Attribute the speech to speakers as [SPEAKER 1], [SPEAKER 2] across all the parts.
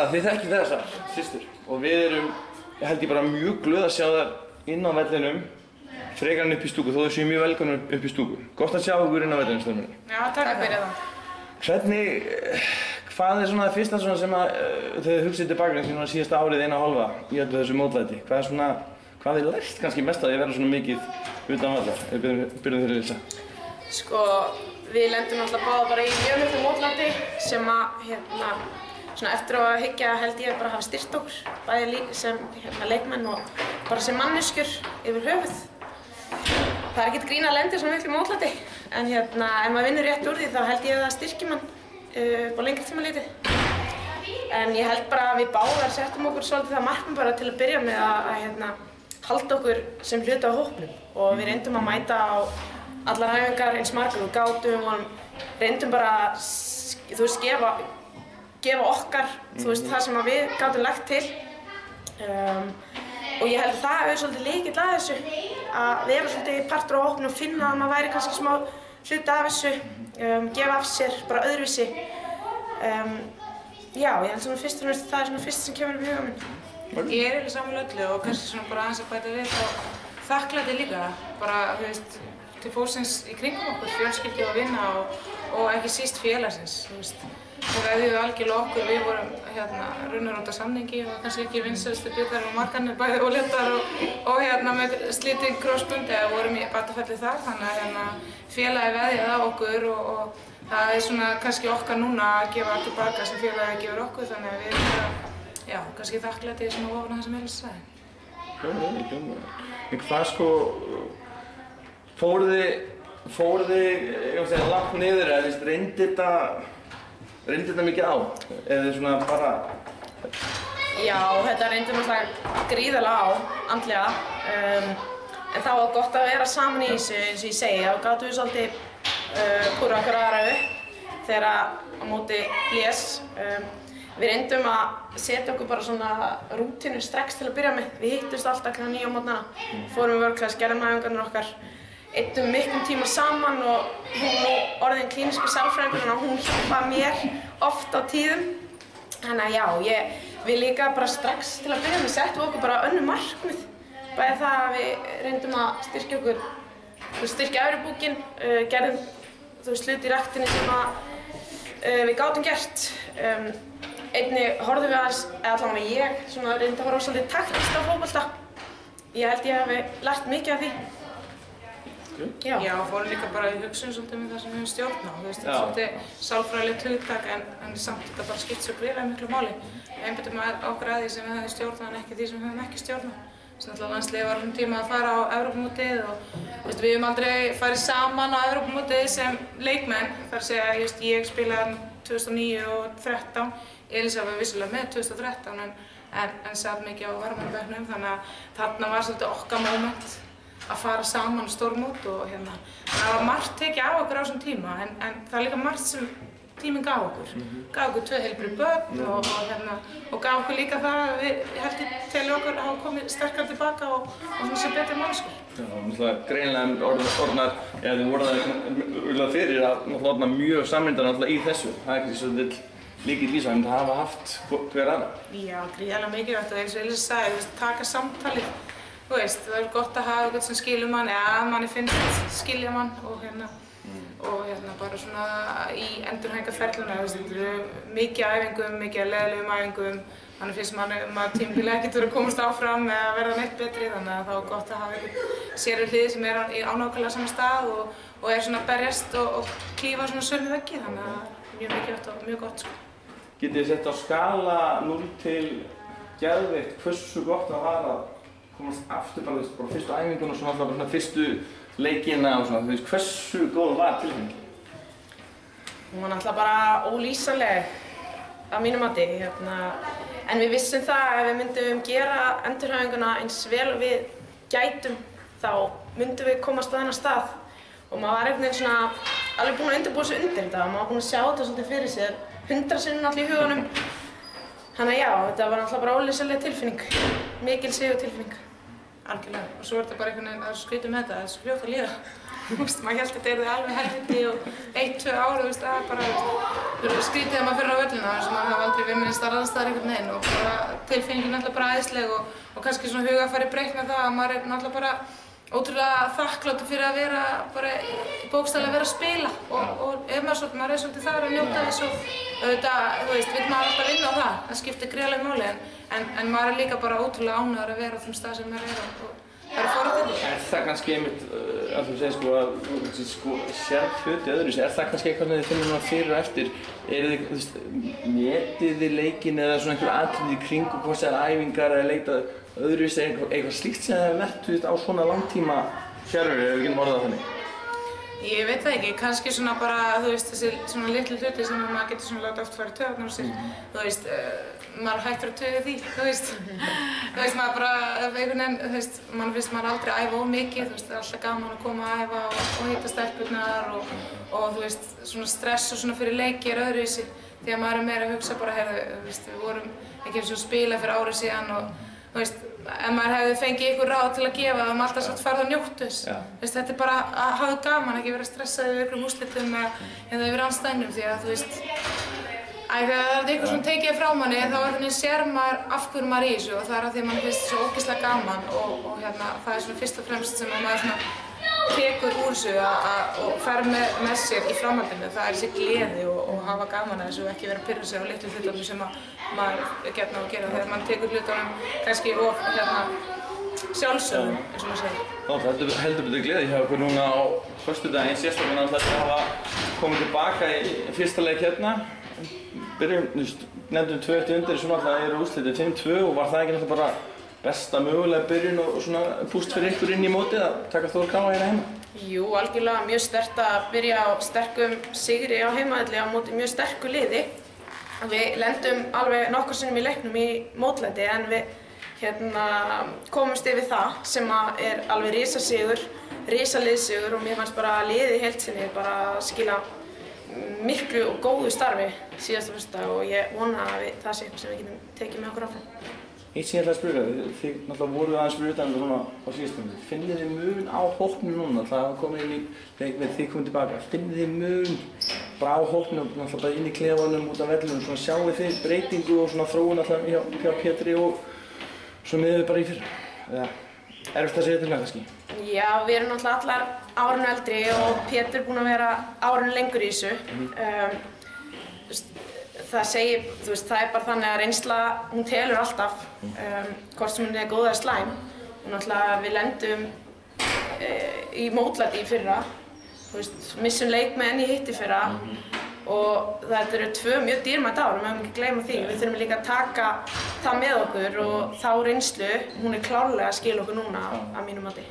[SPEAKER 1] þið þekkið þessar systur og við erum, ég held bara mjög glöð að sjá þær inn á vellinum frekar en upp í stúku, þó þau séu mjög velkomnar upp í stúku. Gott að sjá ykkur inn á vellinum, stundum minni.
[SPEAKER 2] Já, takk fyrir það.
[SPEAKER 1] Hvernig, hvað svona það fyrsta svona sem að þegar þið hugsið tilbaka svona síðasta árið eina og hálfa í öllu þessu mótlæti? Hvað þið lært kannski mest að þið vera svona mikið utan vallar? Byrjum fyrir Elsa.
[SPEAKER 2] Sko, við lendum alltaf báða bara í mjög miklu mótlæti sem að, svona eftir að hyggja held ég bara hafa styrkt okkur, bæði sem leikmenn og bara sem manneskjur yfir höfuð. Það er ekkert grín að lenda í svona miklu mótlæti, en ef maður vinnur rétt úr því þá held ég að það styrkir mann upp á lengri tíma litið. En ég held bara að við báðar settum okkur svolítið það markmið bara til að byrja með að halda okkur sem hluta á hópnum og við reyndum að mæta á allar æfingar eins margar og gátum og reyndum bara að gefa okkar það sem við gátum lagt til. Og ég held að það er svolítið lykill að þessu, að vera svolítið partur á hópnum og finna að maður væri kannski smá hluti af þessu, gefa af sér, bara öðruvísi. Já, ég held svona fyrst og fremst það er svona fyrst sem kemur upp í huga minn. Ég er eiginlega sammála öllu og kannski svona bara aðeins að bæta við og þakklæti líka, bara til fólksins í kringum okkur, fjölskyldu og vinna og ekki síst félagsins. Það veðjuðu algjörlega okkur, við vorum runnar út af samningi og kannski ekki vinsælustu bjötar og markanir bæði óléttar og með slitið krossbund eða vorum í bataferli þar, þannig að félagi veðjaði á okkur og það er svona kannski okkar núna að gefa allt tilbaka sem félagi gefur okkur, þannig að við erum bara, kannski þakklæti svona ofan það sem Elsa sagði.
[SPEAKER 1] Hljómlega. En hvað fóruð þið langt niður eða reyndi þetta mikið á? Eða svona bara... Já, þetta reyndi náttúrulega gríðarlega á, andlega. En það var gott að vera saman í þessu, eins og ég segi. Þá gátum við svolítið púra okkur aðra upp þegar á móti blés. Við reyndum að setja okkur bara svona rútínu strax til að byrja með. Við hittumst alltaf kl. 9 á morgnana, fórum í vörklass, gerðum æfingarnar okkar. Eyddum miklum tíma saman og hún nú orðin klínískur sálfræðingur og hún hjálpaði mér oft á tíðum. Þannig að já, við líka bara strax til að byrja með settum okkur bara önnur markmið. Bæði það að við reyndum að styrkja okkur, styrkja efri búkinn, gerðum hluti í ræktinni sem við gátum gert. Einnig horfðum við aðeins, eða allavega ég, reyndi að horfa svolítið taktist á fótbolta. Ég held ég hafi lært mikið af því. Já, fórum líka bara í hugsun svolítið með það sem við höfum stjórn á. Þetta er svolítið sálfræðilegt hugtak en samt þetta bara skipt svo gríðarlega miklu máli. Við einbeitum okkur að því sem við höfum stjórn á en ekki því sem við höfum ekki stjórn á. Landsliðið var tíma að fara á Evrópumótið og við höfum aldrei farið saman á Evrópumótið sem leikmenn. Það er að segja, ég spilaði 2009 og 2013, Elísa var vissulega með 2013 en satt mikið á varmannbekknum þannig að þarna var svolítið okkar moment að fara saman stórmót og það var margt tekið á okkur á þessum tíma en það er líka margt sem tíminn gaf okkur. Gaf okkur 2 heilbrigð börn og gaf okkur líka það að við heldur til okkur að hafa komið sterkar tilbaka og sem betri mannskap. Já, náttúrulega greinilega orðnar, eða þið voruð fyrir að orðna mjög samrýndar í þessu. Það er ekki svolítið líkill í svo en það hafa haft hver aðra. Já, gríðarlega mikilvægt og eins og Elísa sagði, taka samtalið. Það er gott að hafa eitthvað sem skilur mann eða að manni finnst skilja mann og bara svona í endurhæfingarferluna. Þetta er mikið æfingum, mikið leiðilegum æfingum. Þannig finnst maður tímabilið ekkert verið að komast áfram eða verða neitt betri þannig að það er gott að hafa eitthvað sér hlið sem er á nákvæmlega sama stað og er svona að berjast og klífa svona sömu veggi þannig að mjög mikilvægt og mjög gott. Getið þið sett á skala 0 til geðveikt hversu gott það var að komast aftur bara fyrstu æfingun og svo alltaf bara fyrstu leikina og svona, hversu góð var tilfinningin? Hún var náttúrulega bara ólýsanleg að mínu mati, en við vissum það að ef við myndum gera endurhæfinguna eins vel og við gætum þá myndum við komast á þennan stað og maður var einhvern veginn svona alveg búinn að undirbúa sig undir þetta og maður var búinn að sjá þetta svolítið fyrir sér 100 sinnum alltaf í huganum. Þannig að já, þetta var náttúrulega bara ólýsanleg tilfinning, mikil sigurtilfinning. Algjörlega. Og svo er þetta bara einhvern veginn að skrýta með þetta, það er svo fljótt að líða.
[SPEAKER 2] Maður hélt að þetta yrði alveg helviti og 1-2 ár, það er bara skrítið að maður fyrir á völlina þess að maður hafa aldrei verið neins staðar einhvern veginn og bara tilfinningin náttúrulega bara æðisleg og kannski svona hugarfari breytt með það að maður er náttúrulega bara ótrúlega þakkláttur fyrir að vera bara bókstaflega að vera að spila og ef maður er svolítið þar að njóta þess og auðvitað, vill maður alltaf vinna á það skiptir gríðarlegu máli en maður er líka bara ótrúlega ánægður að vera á þeim stað sem maður er og það eru forréttindi.
[SPEAKER 1] Það kannski einmitt, að þú segir að sérð hluti öðruvísi, það kannski eitthvað sem þið finnir núna fyrir og eftir? Metið þið leikinn eða svona einhver atriði í kring og hvort það æfingar eða leitað öðruvísi eitthvað slíkt sem þið hefur lert á svona langtíma fjarveru, ef við getum orðað þannig?
[SPEAKER 2] Ég veit það ekki, kannski svona bara, þessi svona litlu hluti sem maður getur svona láta oft fara í taugarnar á sér, maður hættur að tauga því, maður bara, einhvern veginn, mann finnst maður aldrei æfa of mikið, það er alltaf gaman að koma að æfa og hitta stelpurnar og svona stress og svona fyrir leiki er öðruvísi, því að maður er meira að hugsa bara, við vorum ekki eins og spila fyrir árið síðan og, ef maður hefði fengið ykkur ráð til að gefa það, alltaf sagt farðu og njóttu þess. Þetta er bara að hafa gaman, ekki vera stressað yfir einhverjum úrslitum eða yfir andstæðnum því að þegar það er eitthvað sem tekið frá manni þá sér maður af hverju maður er í þessu og það er að því að mann finnst svo ógeðslega gaman og það er svona fyrst og fremst sem maður svona tekur úr þessu og fer með sér í framhaldinu. Það er þessi gleði og hafa gaman að þessu og ekki vera að pirra sig á litlu hlutunum sem maður er gjarn á að gera þegar maður tekur hlutunum kannski of sjálfsögðum, eins og maður segir.
[SPEAKER 1] Það heldur betur gleði hjá okkur núna á föstudaginn sérstaklega að hafa komið tilbaka í fyrsta leik hérna. Byrjum, nefndum 2-1 undir, svo náttúrulega eru úrslitið 5-2 og var það ekki náttúrulega bara besta mögulega byrjun og svona púst fyrir ykkur inn í mótið að taka Þór K hérna heima?
[SPEAKER 2] Jú, algjörlega mjög sterkt að byrja á sterkum sigri á heimavelli á móti mjög sterku liði. Við lendum alveg nokkur sinnum í leiknum í mótlæti en við komumst yfir það sem er alveg risaliðsigur og mér fannst bara liðið í heild sinni bara skila miklu og góðu starfi síðasta föstudag og ég vona að það sé eitthvað sem við getum tekið með okkur áfram.
[SPEAKER 1] Eitt sem ég ætla að spyrja, þið náttúrulega voruð aðeins fyrir utan svona á síðustunni. Finnið þið mun á hópnum núna, það hafa komið inn í leik með þið komið tilbaka. Finnið þið mun bara á hópnum, náttúrulega bara inn í klefanum, út af vellinum, svona sjáu þið breytingu og svona þróun alltaf hjá Pétri og svo miðuð bara í fyrra? Erfitt að segja til það kannski? Já,
[SPEAKER 2] við erum náttúrulega allar árinu eldri og Pétur er búinn að vera árinu lengur í þessu. Það er bara þannig að reynsla, hún telur alltaf, hvort sem hún er góð eða slæm. Og náttúrulega við lendum í mótlæti í fyrra, missum leikmenn í hitti fyrra og þetta eru 2 mjög dýrmæt ár, við mögum ekki gleyma því. Við þurfum líka að taka það með okkur og þá reynslu, hún er klárlega að skila okkur núna að mínu mati.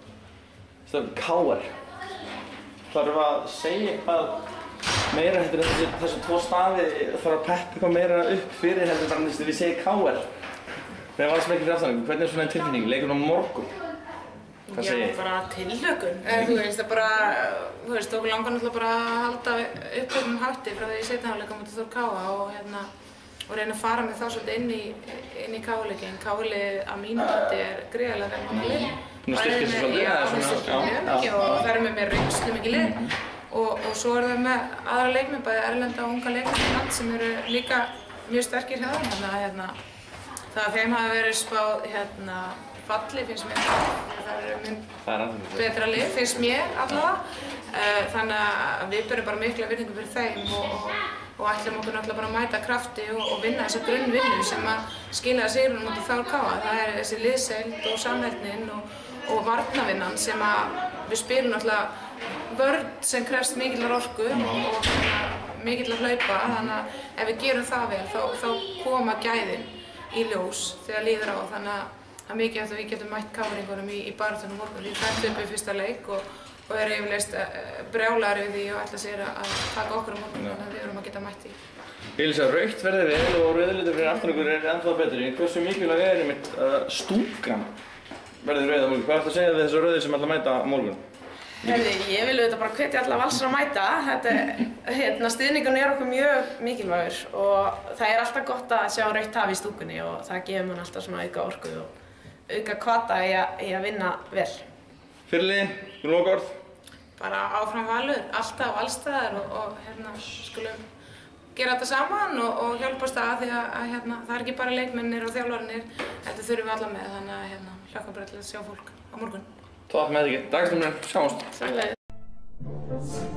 [SPEAKER 1] KR. Þarf að segja eitthvað meira heldur en þessu 2 stafi þarf að peppa eitthvað meira upp fyrir heldur bara við segjum KR. Þegar var það sem ekki fyrir afstæðningu, hvernig er svona einn tilfinning? Leikur á morgun? Hvað segir þið?
[SPEAKER 2] Já, bara tilhlökkun. Það er bara, okkur langar náttúrulega bara að halda upptökum hátti frá því í seinni hálfleik á móti Þór K og reyna að fara með það svolítið inn í KR-leikinn. KR-liðið að mínu mati er gríðarlega vel manna lið.
[SPEAKER 1] Hún styrkir sig svolítið?
[SPEAKER 2] Já, hún styrkir mjög mikið og það er með mér reynslu mikið lið. Og svo er það með aðra leikmenn, bæði erlenda og unga leikmenn í land sem eru líka mjög sterkir hjá þeim. Það að þeim hafi verið spáð falli finnst mér það er mun betra lið, finnst mér allavega. Þannig að við berum bara mikla virðingu fyrir þeim og ætlum okkur náttúrulega bara að mæta krafti og vinna þessa grunnvinnu sem að skilaði sigrinum móti Þór K. Það er þessi liðsheild og samheldnin og varnarvinnan sem að við spilum náttúrulega vörn sem krefst mikillar orku og mikillar hlaupa. Þannig að ef við gerum það vel þá koma gæðin í ljós þegar líður á. Þannig að mikið eftir að við getum mætt KR-ingunum í baráttunum morgun. Við fættum upp í fyrsta leik og er yfirleitt brjálaðir við því og ætla sér að taka okkur á morgun þannig að við erum að geta mætt því.
[SPEAKER 1] Elísa, rautt verði vel og rauðlitur fyrir aftan ykkur er ennþá betri. Hversu mikilvæg er einmitt stúkan verði rauð á morgun? Hvað ertu að segja við þessu rauði sem ætla að mæta á morgun?
[SPEAKER 2] Ég vil auðvitað bara hvetja alla Valsara að mæta. Stuðningurinn er okkur mjög mikilvægur og það er alltaf gott að sjá rautt haf í stúkunni og það gefur mann alltaf svona auka orku og auka hvata í að vinna vel.
[SPEAKER 1] Fyrirliði, lokaorð?
[SPEAKER 2] bara áfram Valur, alltaf, allstaðar og skulum gera þetta saman og hjálpast að því að það er ekki bara leikmennir og þjálfararnir, heldur þurfum við alla með, þannig að hlökkum bara til að sjá fólk á morgun.
[SPEAKER 1] Topp með ekki. Dagstumurinn, sjáumst.
[SPEAKER 2] Sælega.